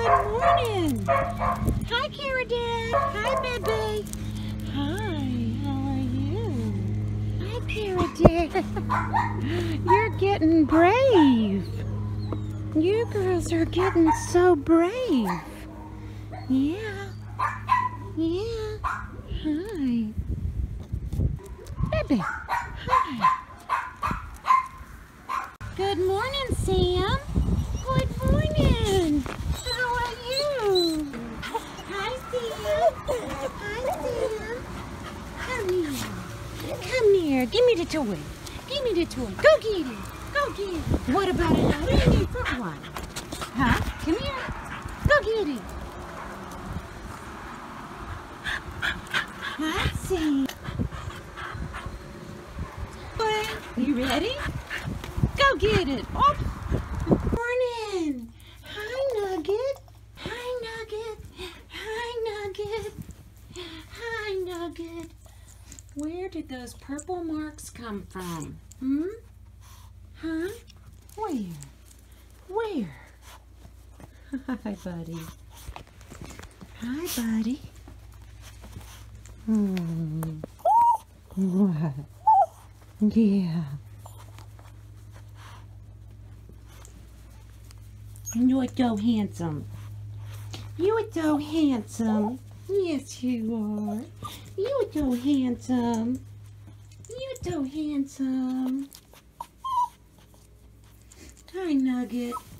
Good morning. Hi, Kara Dad. Hi, Bebe. Hi, how are you? Hi, Kara Dad. You're getting brave. You girls are getting so brave. Yeah. Yeah. Hi. Bebe. Hi. Good morning, Sam. Good morning. How are you? Hi, Sam. Hi, Sam. Come here. Come here. Give me the toy. Give me the toy. Go get it. Go get it. What about it? What do you need for one? Huh? Come here. Go get it. Hi, Sam. You ready? Go get it. Oh. Morning. Hi, Nugget. Hi, Nugget. Hi, Nugget. Hi, Nugget. Where did those purple marks come from? Hmm? Huh? Where? Where? Hi, buddy. Hi, buddy. What? Yeah. You're so handsome. You're so handsome. Yes, you are. You're so handsome. You're so handsome. Hi, Nugget.